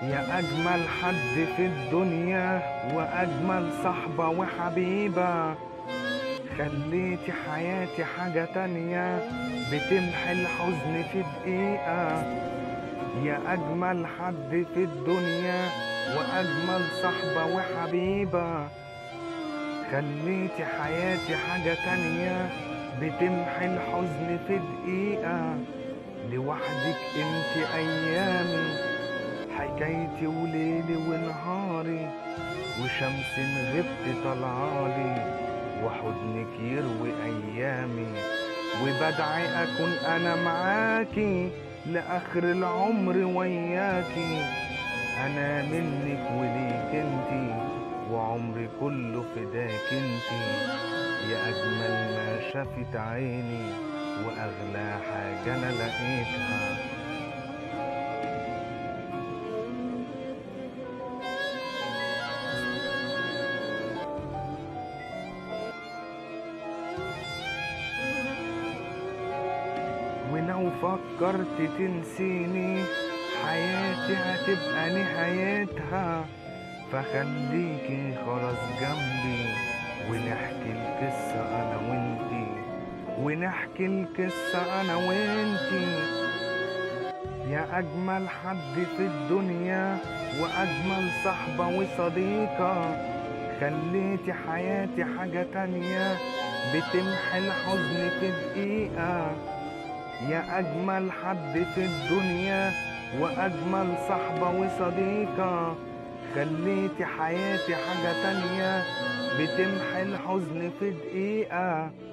يا أجمل حد في الدنيا وأجمل صحبة وحبيبة، خليتي حياتي حاجة تانية بتمحي الحزن في دقيقة. يا أجمل حد في الدنيا وأجمل صحبة وحبيبة، خليتي حياتي حاجة تانية بتمحي الحزن في دقيقة. لوحدك انت أيامي، حكايتي وليلي ونهاري، وشمس غبت طلعالي وحضنك يروي ايامي. وبدعي اكون انا معاكي لاخر العمر وياكي، انا منك وليك انتي وعمري كله فداك انتي. يا اجمل ما شافت عيني واغلى حاجة انا لقيتها. ولو فكرت تنسيني حياتي هتبقى نهايتها، فخليكي خلاص جنبي ونحكي القصة انا وانتي، ونحكي القصة انا وانتي. يا اجمل حد في الدنيا واجمل صحبة وصديقة، خليتي حياتي حاجة تانية بتمحي الحزن في دقيقة. يا أجمل حد في الدنيا وأجمل صحبة وصديقة، خليتي حياتي حاجة تانية بتمحي الحزن في دقيقة.